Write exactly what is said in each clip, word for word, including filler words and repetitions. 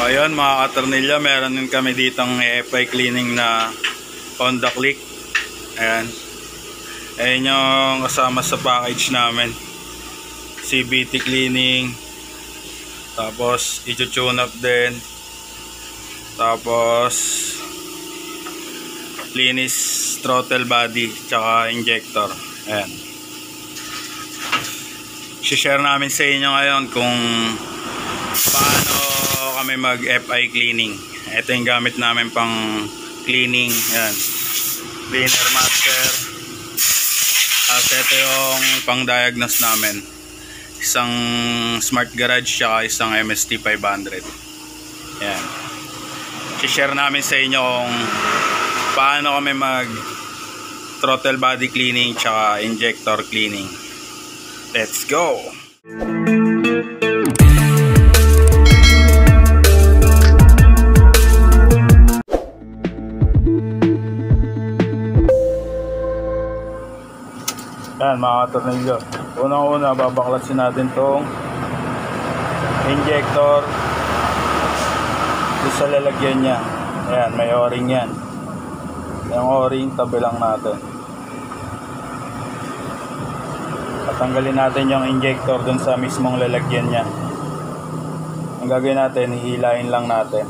ayun mga katornilyo, meron din kami ditong F I cleaning na Honda Click. Ayan. Ayan yung kasama sa package namin. C V T cleaning. Tapos i-tune up din. Tapos linis throttle body tsaka injector. Ayan. I-share namin sa inyo ngayon kung paano kami mag F I cleaning. Ito yung gamit namin pang cleaning. Ayan. Cleaner master. At ito yung pang diagnose namin. Isang Smart Garage tsaka isang M S T five hundred. Ayan. I-share namin sa inyo kung paano kami mag throttle body cleaning tsaka injector cleaning. Let's go! Yan mga katornilyo, unang-una babaklasin natin tong injector doon sa lalagyan niya. Ayan, may o-ring yan. Yung o-ring tabi lang natin. Tatanggalin natin yung injector doon sa mismong lalagyan niya. Ang gagawin natin, hihilain lang natin.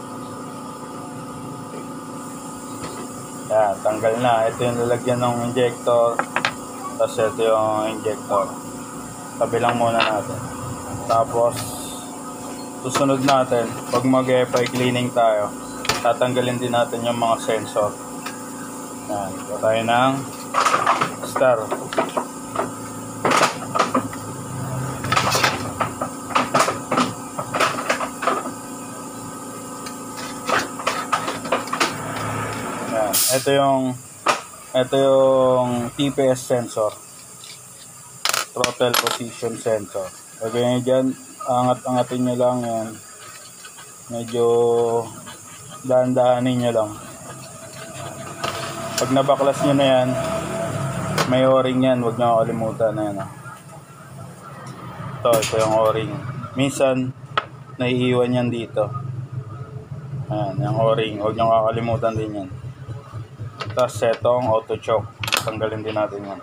Ayan, tanggal na. Ito yung lalagyan ng injector. Tapos ito yung injector. Tabi lang muna natin. Tapos susunod natin, pag mag-F I cleaning tayo, tatanggalin din natin yung mga sensor. Yan, ito tayo ng star. Yan, ito yung ito yung T P S sensor, throttle position sensor. Lagyan nyo dyan, angat-angatin nyo lang yan, medyo dahan-dahanin nyo lang. Pag nabaklas nyo na yan, may o-ring yan, huwag nyo kalimutan na yan. Ito, ito yung o-ring. Minsan naiiwan yan dito. Ayan, yung o-ring, huwag nyo kakalimutan din yan. Tapos itong auto choke, tanggalin din natin yan.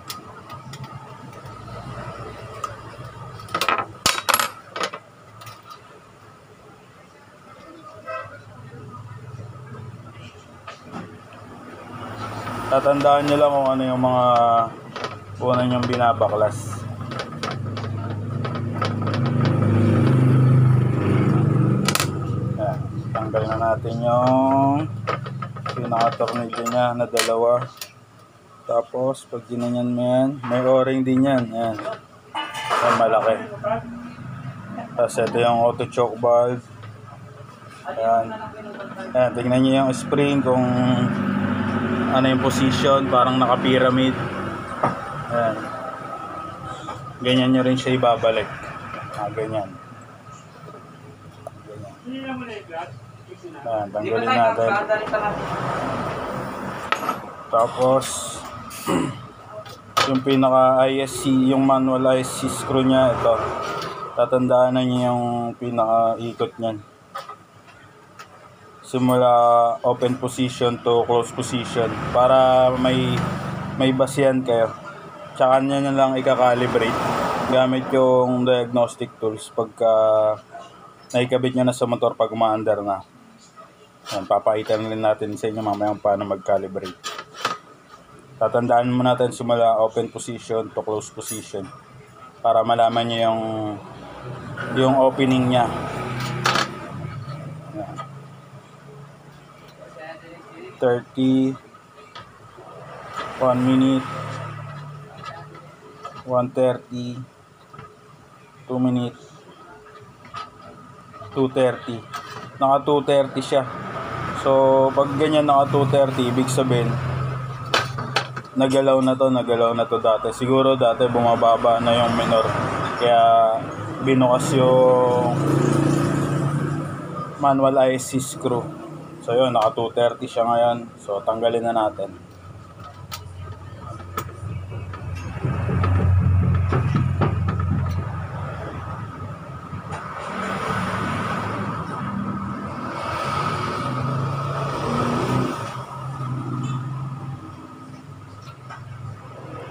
Tatandaan nyo lang kung ano yung mga una nyong binabaklas. Ayan, tanggal na natin yung pinaka-tornilyo niya na dalawa. Tapos pag ginanyan mo yan, may o-ring din yan. Ayan, ayan malaki. Tapos ito yung auto choke valve. Ayan, ayan, tignan nyo yung spring kung ano yung position, parang naka-pyramid. Ayan. Ganyan nyo rin siya ibabalik. Ah, ganyan. Ganyan. Ayan, tanggalin natin. Tapos yung pinaka I S C, yung manual I S C screw nya, ito. Tatandaan na nyo yung pinaka ikot nyan. Simula open position to close position para may may basihan kayo. Tsaka nyo na lang i-calibrate gamit yung diagnostic tools pagka naikabit nyo na sa motor pag umaandar na. Yan, papakita rin natin sa inyo mamaya paano mag-calibrate. Tatandaan mo natin simula open position to close position para malaman nyo yung yung opening nya. thirty, one minute, one thirty, two minute, two thirty. Naka two thirty siya. So pag ganyan naka two thirty, ibig sabihin nagalaw na to, nagalaw na to dati. Siguro dati bumababa na yung minor, kaya binukas yung manual I S C screw. So yun, naka two thirty siya ngayon. So tanggalin na natin.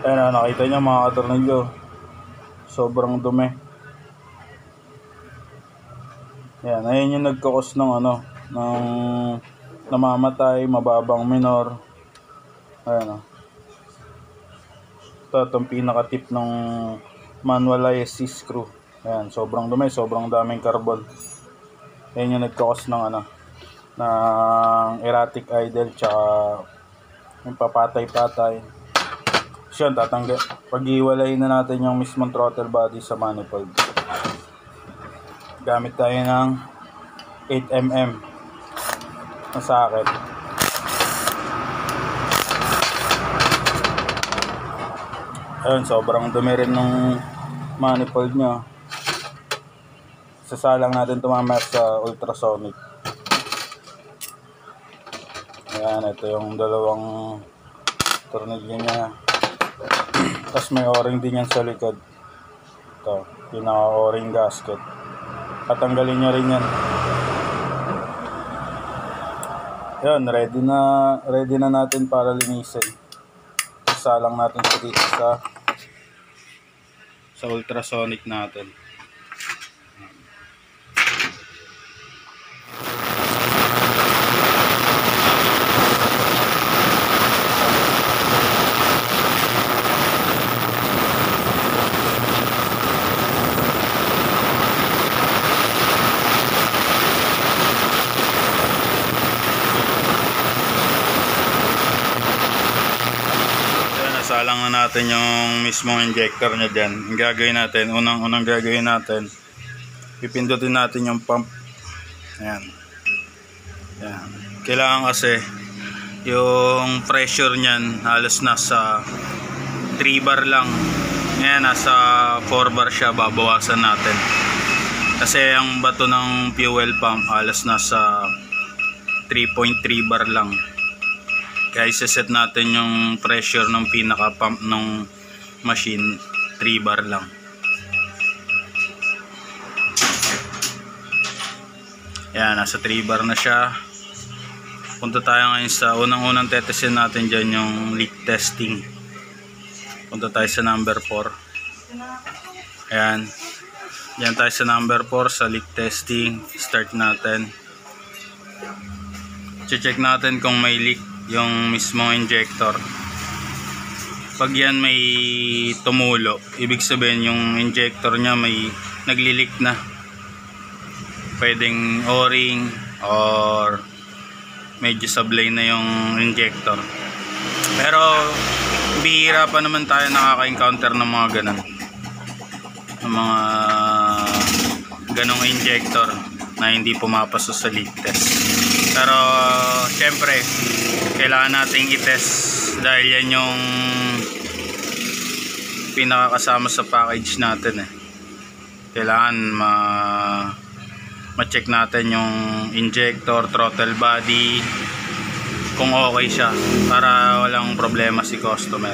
Ayan, nakita nyo mga katornilyo, sobrang dumi. Ayan, ayan yung nagkakos ng ano, ng namamatay, mababang minor. Ayan o. Ito, itong pinaka-tip ng manual I S C screw. Ayan, sobrang dumi, sobrang daming carbon. Ayan yung nagkakos ng ano, ng erratic idle, tsaka yung papatay-patay. So yun, tatanggal. Pag-iwalayin na natin yung mismong throttle body sa manifold. Gamit tayo ng eight millimeter na socket. Ayun, sobrang dumi rin ng manifold nyo. Sasalang natin tumamaya sa ultrasonic. Ayan, ito yung dalawang tornilyo niya. Tapos may o-ring din yan sa likod. Ito, pinaka-o-ring gasket. Patanggalin nyo rin yan. Ayan, ready na, ready na natin para linisin. Sasalang natin sa dito sa sa ultrasonic natin. Salang na natin yung mismong injector nya dyan. Ang gagawin natin, unang unang gagawin natin, pipindutin natin yung pump. Ayan. Ayan. Kailangan kasi yung pressure nyan halos nasa three bar lang. Ngayon nasa four bar siya, babawasan natin. Kasi ang bato ng fuel pump halos nasa three point three bar lang. Kaya isa-set natin yung pressure ng pinaka-pump ng machine, three bar lang. Ayan, nasa three bar na siya. Punta tayo ngayon sa unang-unang tetestin natin dyan, yung leak testing. Punta tayo sa number four. Ayan. Diyan tayo sa number four, sa leak testing. Start natin. Check natin kung may leak yung mismong injector. Pag yan may tumulo, ibig sabihin yung injector nya may naglilik na. Pwedeng o-ring or medyo sablay na yung injector. Pero bihira pa naman tayo nakaka-encounter ng mga ganun, ng mga ganong injector na hindi pumapasok sa leak test. Pero syempre kailangan nating i-test dahil yan yung pinakakasama sa package natin eh. Kailangan ma ma-check natin yung injector, throttle body, kung okay siya para walang problema si customer.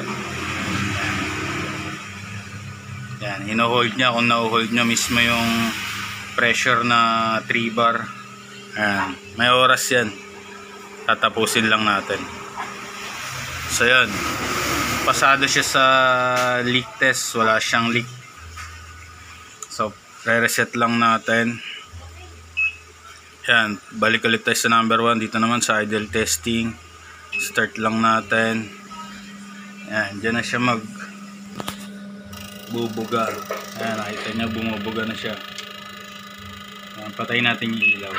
Yan, hino-hold niya kung na-hold niya mismo yung pressure na three bar. Ayan, may oras yan. Tatapusin lang natin. So yan, pasado siya sa leak test, wala siyang leak. So re-reset lang natin. Yan, balik ulit tayo sa number one. Dito naman sa idle testing, start lang natin. Yan, dyan na siya mag bubuga. Ayan, nakita niya bumubuga na siya. Yan, patayin natin yung ilaw.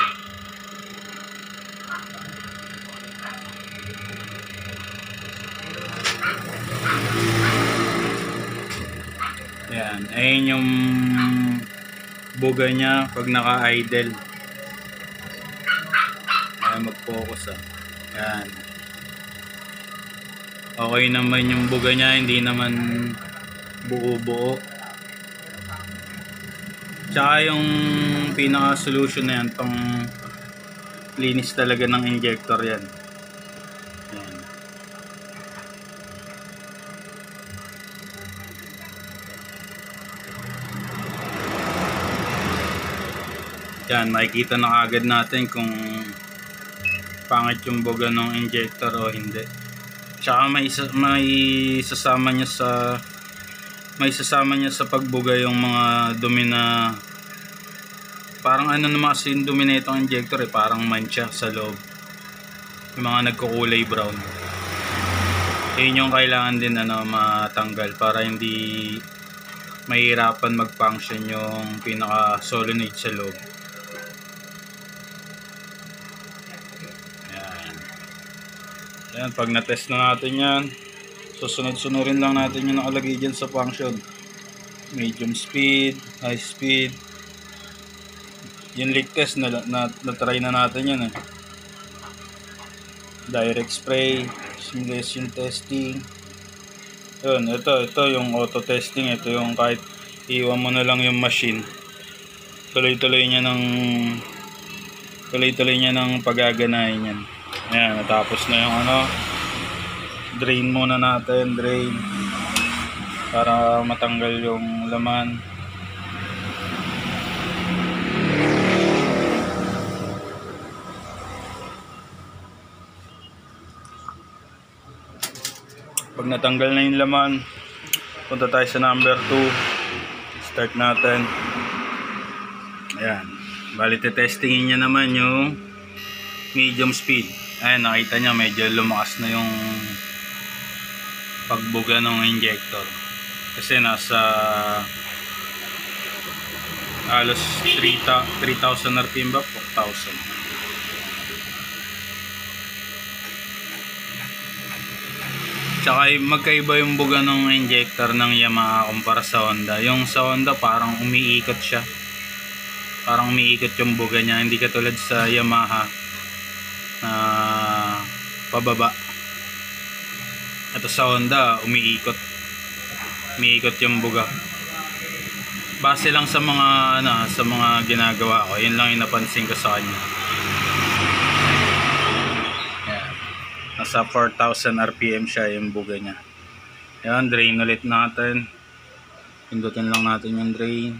Yan, ayun yung buga niya pag naka-idle. Ayan, mag-focus ah. Yan. Okay naman yung buga niya, hindi naman buo-buo. Tsaka yung pinaka-solution na yan, pang linis talaga ng injector yan. Yan. Yan, makikita na agad natin kung pangit yung buga ng injector o hindi. Tsaka may, isa, may sasama niya sa may sasama niya sa pagbuga yung mga dumi na parang ano naman kasi yung dumi na itong injector eh, parang mancha sa loob, yung mga nagkukulay brown. Yun yung kailangan din ano matanggal para hindi mahirapan mag-function yung pinaka solenoid sa loob. Yan. Yan, pag na-test na natin yan, susunod-sunurin lang natin yung nakalagay dyan sa function. Medium speed, high speed. Yung leak test na, na, na try na natin yan eh. Direct spray, simulation testing. Yun, ito, ito yung auto testing. Ito yung kahit iwan mo na lang yung machine, tuloy-tuloy niya ng tuloy-tuloy niya ng pagaganahin yan. Ayan, natapos na yung ano, drain muna natin, drain para matanggal yung laman. Pag natanggal na yung laman, punta tayo sa number two. Start natin. Ayan. Bali, testingin niya naman yung medium speed. Ayan, nakita niya medyo lumakas na yung pagbuga ng injector. Kasi nasa halos three thousand R P M ba? four thousand. Tsaka magkaiba yung buga ng injector ng Yamaha kumpara sa Honda. Yung sa Honda parang umiikot siya. Parang umiikot yung buga niya. Hindi katulad sa Yamaha na pababa. Ito sa Honda umiikot. Umiikot yung buga. Base lang sa mga ano, sa mga ginagawa ko. Yun lang yung napansin ko sa kanya. Nasa four thousand R P M siya yung buga niya. Ayan, drain ulit natin. Pindutin lang natin yung drain.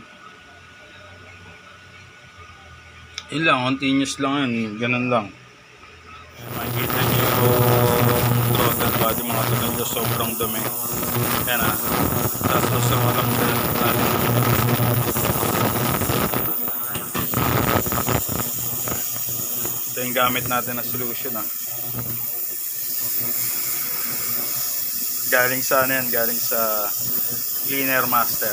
Yun lang, continuous lang yun. Ganun lang. Ayan, makikita nyo yung throttle body mga tulad yung sobrang dumi. Ayan ha. Tapos sa walang natin. Ito yung gamit natin na solution ha. Galing sa ano yan, galing sa Cleaner Master.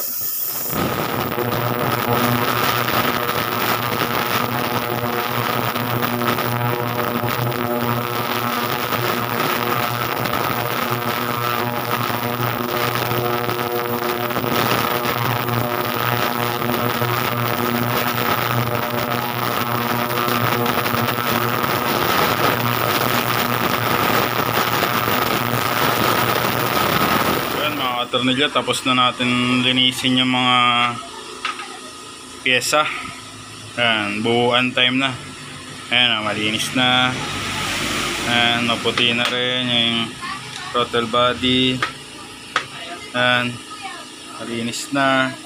Tornilyo, tapos na natin linisin yung mga pyesa. Ayan, buuan time na. Ayan, malinis na. Ayan, maputi na rin yung throttle body. Ayan, malinis na.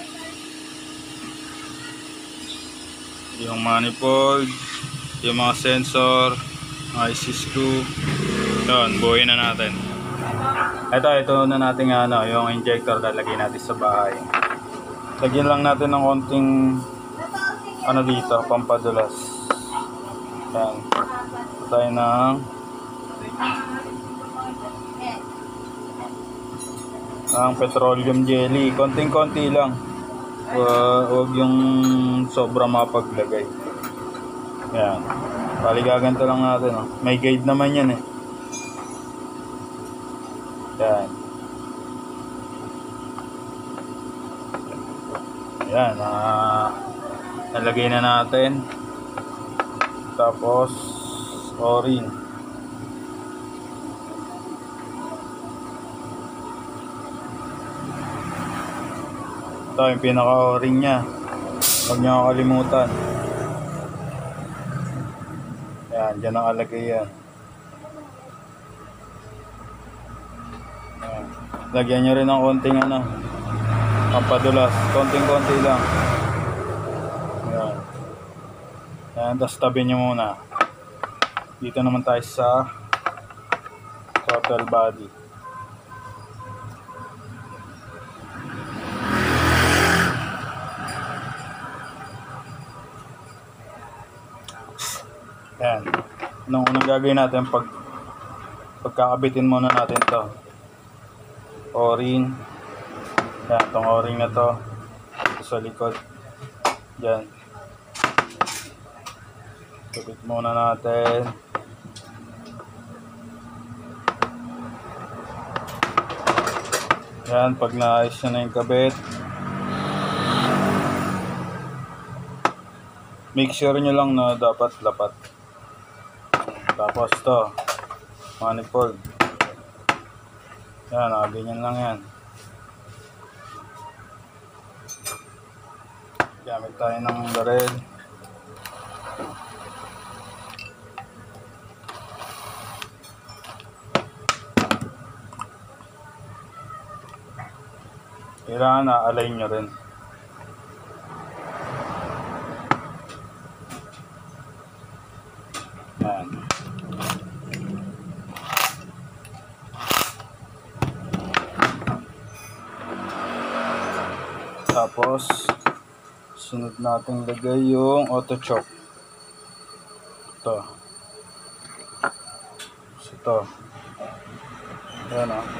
Yung manifold, yung mga sensor, I C screw. Ayan, buuin na natin. Ito, ito na natin ano, yung injector lalagay natin sa bahay. Lagyan lang natin ng konting ano dito, pampadulas. Yan. Tayo ng ang petroleum jelly. Konting-konti lang. Huwag yung sobra mapaglagay. Yan. Paligaganto lang natin. Oh. May guide naman yan eh. Yan. Yan. Uh, nalagay na natin. Tapos, o-ring. Ito yung pinaka-o-ring nya. Huwag nyo kakalimutan. Yan. Dyan nakalagay yan. Lagyan nyo rin ng konting ano, pampadulas, konting-konti lang. Ayan. Ayan, tapos tabi nyo muna. Dito naman tayo sa Total body. Yan. Nung unang gagawin natin, pag pagkakabitin muna natin to o-ring. Yan, itong o-ring na to sa likod. Yan. Kabit muna natin. Yan, pag naayos na yung kabit, make sure nyo lang na dapat lapat. Tapos to, manifold. Yan, ah, ganyan lang yan. Gamit tayo ng baril. Kailangan na-align nyo rin. Yan. Tapos sunod natin lagay yung auto choke. Ito. Ito. Yan o.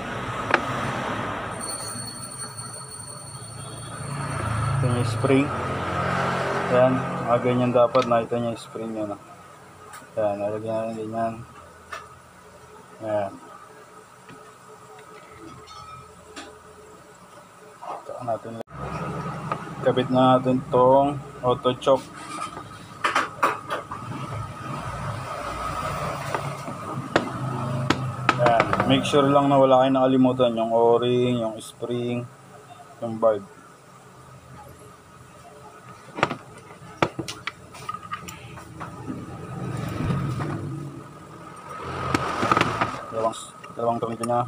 Ito yung spring. Yan. Mga ganyan dapat. Nakita nyo yung spring yan o. Yan. Nalagyan natin ganyan. Yan. Ito natin. Kabit na natin tong auto choke. Yan. Make sure lang na wala kayo nakalimutan yung o-ring, yung spring, yung bulb. Dalawang, dalawang tornilyo na.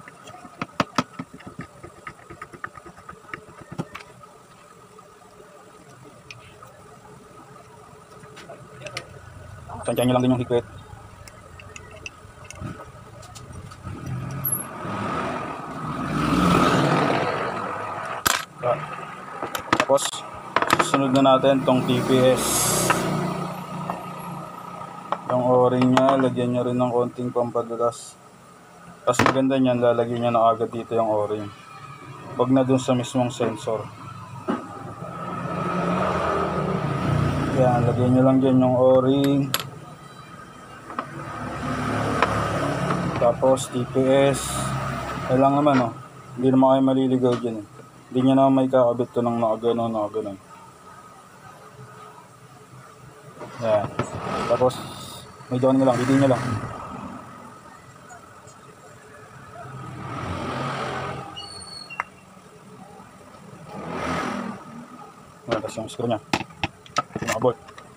Tansyahan nyo lang din yung higpit. Tapos susunod na natin tong T P S. Yung o-ring nya, lagyan nyo rin ng konting pampadulas. Tapos maganda nyan, lalagyan nyo na agad dito yung o-ring. Huwag na dun sa mismong sensor. Yan, lagyan nyo lang dyan yung o-ring. Tapos T P S. Yan lang naman oh. Hindi naman kayo maliligaw dyan eh. Hindi nyo naman may kakabit to ng nakaganon, nakaganon. Yan. Tapos may doon nyo lang, hindi nyo lang. Yan, tapos yung screw nya. Nakabot.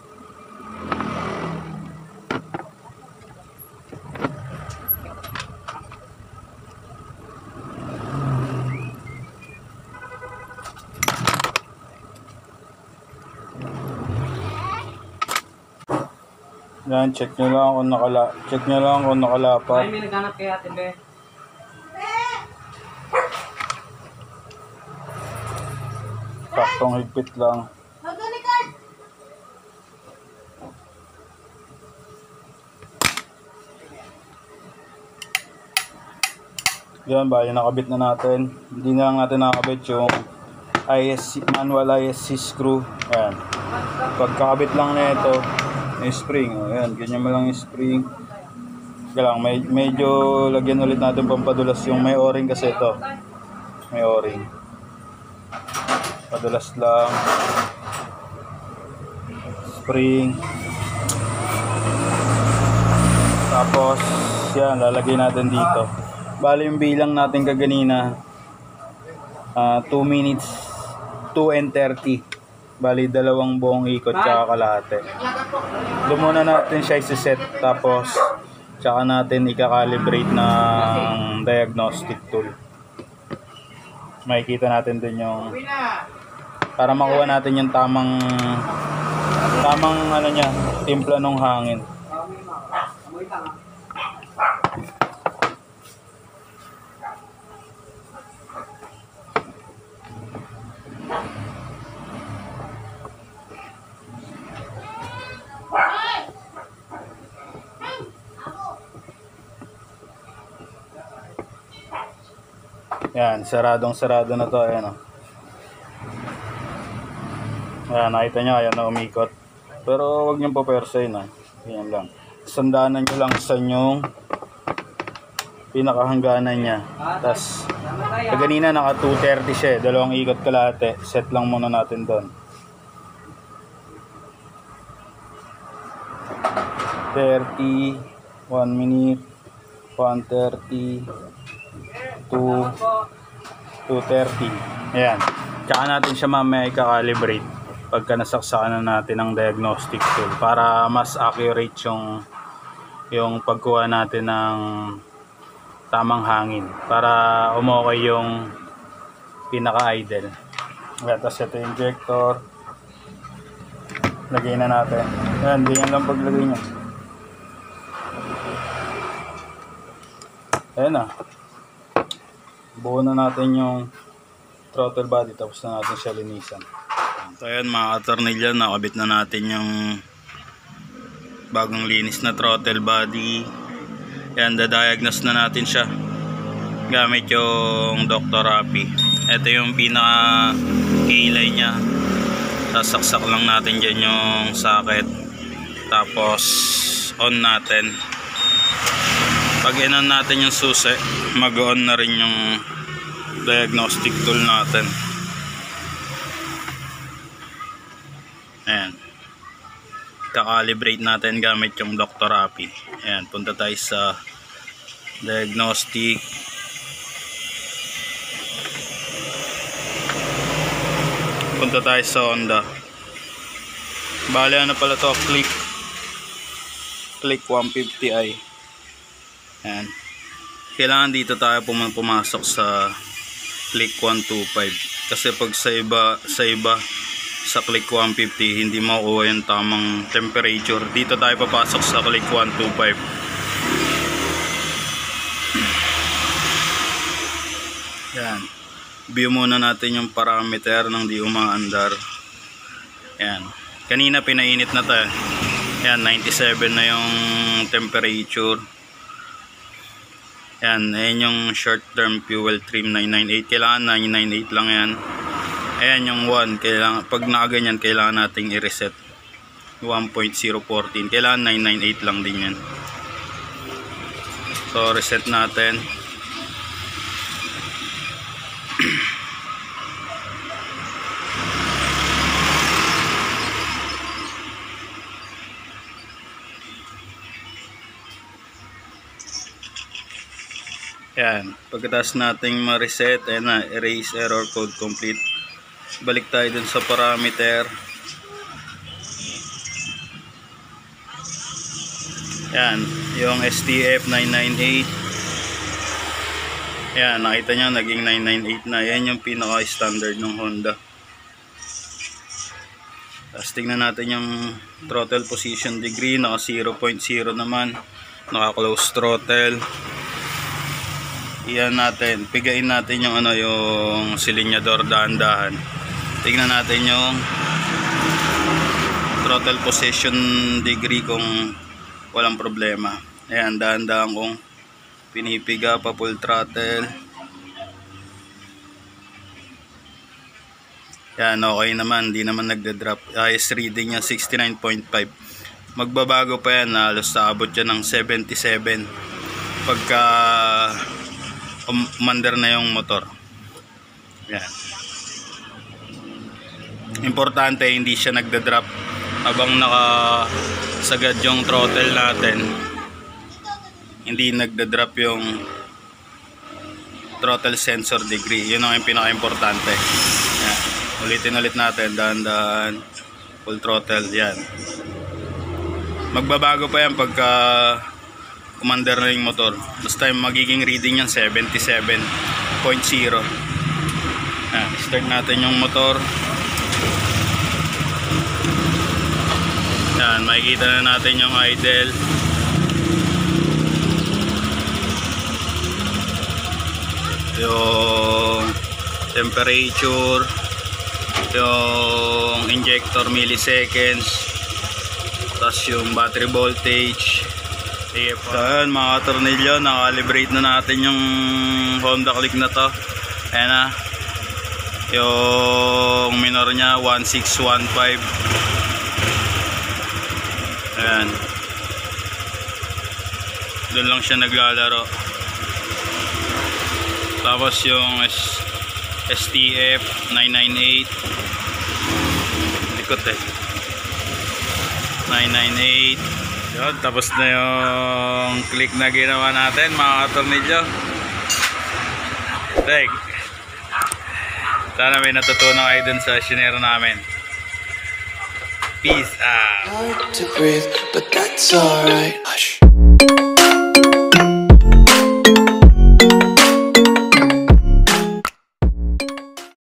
Yan, check nyo lang kung nakala check nyo lang kung nakalapat. Ay, may naghanap kay Ate Be. Saktong higpit lang. Yan, bali nakabit na natin. Hindi na lang natin nakabit yung I S C, manual I S C screw. Ayan. Pagkakabit lang na ito, may spring. O, ayan, ganyan mo lang yung spring. Kaya lang, may, medyo lagyan ulit natin pampadulas yung may o-ring kasi ito. May o-ring. Padulas lang. Spring. Tapos, yan, lalagay natin dito. Bali yung bilang natin kaganina, uh, two minutes, two and thirty. Bali dalawang buong ikot tsaka kalahati. Doon muna natin siya i-set, tapos tsaka natin i-calibrate ng diagnostic tool. Makikita natin din yung para makuha natin yung tamang tamang ano niya, timpla ng hangin. Yan, saradong sarado na to. Ayan o. Ayan, nakita nyo, ayan na umikot. Pero huwag nyo papersayin ha. Ayan lang. Sandanan nyo lang sa inyong pinakahangganan niya. Tapos, kanina naka two thirty siya. Dalawang ikot kalahati. Set lang muna natin doon. thirty, one minute, one thirty, two, two thirty. Ayan. Tsaka natin siya mamaya i-calibrate pagka nasaksakan na natin ang diagnostic tool para mas accurate yung yung pagkuha natin ng tamang hangin para umokay yung pinaka-idle. Ayan, tapos ito yung injector. Lagay na natin. Ayan, ganyan lang paglagay niya. Ayan na. Buo na natin yung throttle body tapos na natin siya linisan. So ayan mga katornilyo, nakabit na natin yung bagong linis na throttle body. Ayan, dadiagnose na natin siya gamit yung Doctor Rapi. Ito yung pinaka kilay niya. Sasaksak lang natin dyan yung socket. Tapos on natin. Pag in-on natin yung susi, mag-on na rin yung diagnostic tool natin. Ayan. Kakalibrate natin gamit yung Doctor Rapi. Ayan, punta tayo sa diagnostic. Punta tayo sa Honda. Bale, ano pala to? Click. Click one fifty i. Ayan. Kailangan dito tayo pum pumasok sa Click one twenty-five. Kasi pag sa iba, sa iba, sa Click one fifty, hindi makukuha yung tamang temperature. Dito tayo papasok sa Click one twenty-five. Ayan. View muna natin yung parameter ng di umaandar. Ayan. Kanina pinainit na tayo. Ayan, ninety-seven na yung temperature. Ayan, ayan yung short term fuel trim nine ninety-eight. Kailangan nine ninety-eight lang yan. Ayan yung one. Kailangan, pag nakaganyan, kailangan nating i-reset. one point zero one four. Kailangan nine ninety-eight lang din yan. So, reset natin. Yan, pagkatapos nating ma-reset, ayan na, erase error code complete. Balik tayo dun sa parameter. Yan, yung S T F nine ninety-eight. Yan, nakita nyo, naging nine ninety-eight na. Yan yung pinaka-standard ng Honda. Tapos tingnan natin yung throttle position degree, naka zero point zero naman, naka close throttle. Iyan natin, pigain natin yung ano, yung silinyador dahan-dahan. Tingnan natin yung throttle position degree kung walang problema. Ayan, dahan-dahan kong pinipiga pa full throttle. Yan, okay naman, hindi naman nagda-drop. Highest reading niya sixty-nine point five. Magbabago pa yan, halos saabot yan ng seventy-seven pagka umandar na yung motor. Yan. Importante hindi siya nagda-drop habang nakasagad yung throttle natin. Hindi nagda-drop yung throttle sensor degree. Yun ang yung pinaka-importante. Yan. Ulitin ulit natin, dahan-dahan, full throttle. Yan. Magbabago pa yan pagka umandar na yung motor. Basta yung magiging reading yan seventy-seven point zero. Yan. Start natin yung motor. Yan, makikita na natin yung idle. Yung temperature, yung injector milliseconds, tapos yung battery voltage. So yun mga tornilyo, nakalibrate na natin yung Honda Click na to. Ayan na. Yung minor niya one six one five. Ayan. Doon lang siya naglalaro. Tapos yung S T F nine nine eight. Likot eh. nine nine eight. Yun, tapos na yung click na ginawa natin mga katornilyo. Like, sana may natutunan kayo dun sa shinero namin. Peace out. Hard to breathe, but that's alright.